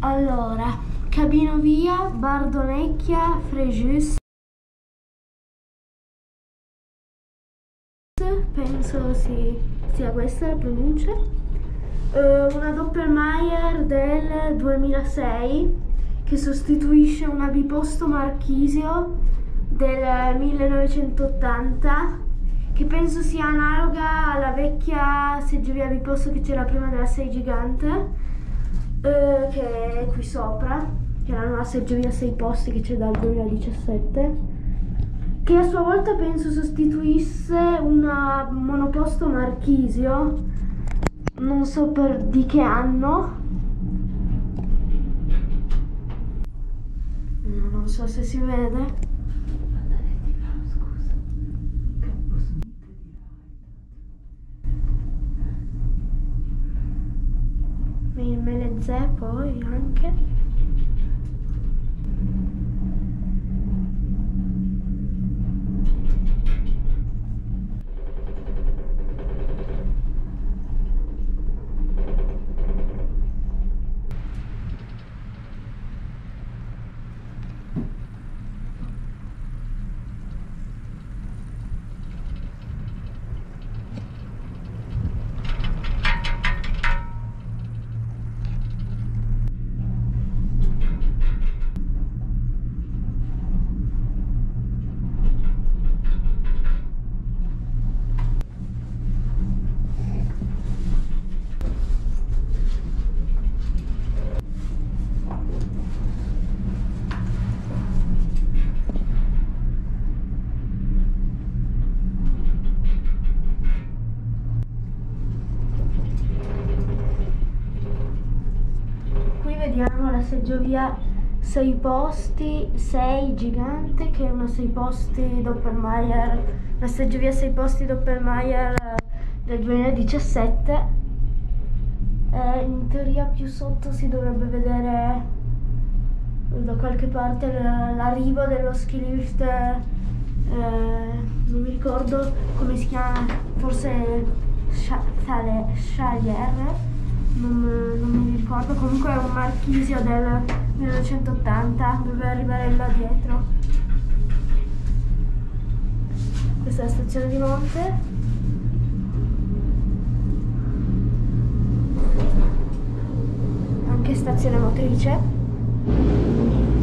Allora, Cabinovia, Bardonecchia, Frejus, penso sia questa la pronuncia. Una Doppelmayr del 2006 che sostituisce una biposto Marchisio del 1980 che penso sia analoga alla vecchia seggiovia biposto che c'era prima della 6 gigante, che è qui sopra, che è la nuova seggiovia 6 posti che c'è dal 2017, che a sua volta penso sostituisse una monoposto Marchisio, non so di che anno, non so se si vede. Il Melezze poi anche. Vediamo la seggiovia 6 posti, 6 gigante, che è una 6 posti Doppelmayr, una seggiovia 6 posti Doppelmayr del 2017. In teoria più sotto si dovrebbe vedere da qualche parte l'arrivo dello ski lift, non mi ricordo come si chiama, forse Chalier. Non mi ricordo, comunque è un Marchisio del 1980, doveva arrivare là dietro. Questa è la stazione di Monte. Anche stazione motrice.